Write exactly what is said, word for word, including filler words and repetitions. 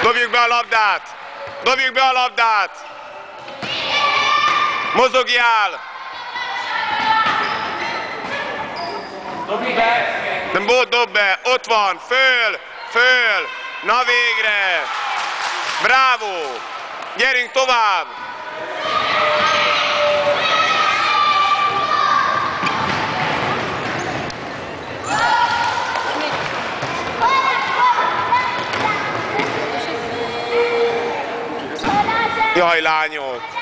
Dobjuk be a labdát! Dobjuk be a labdát! Mozogjál! Dobj be! Nem volt, dob be! Ott van! Föl! Föl! Na végre! Bravo! Gyerünk tovább! Jaj, lányok!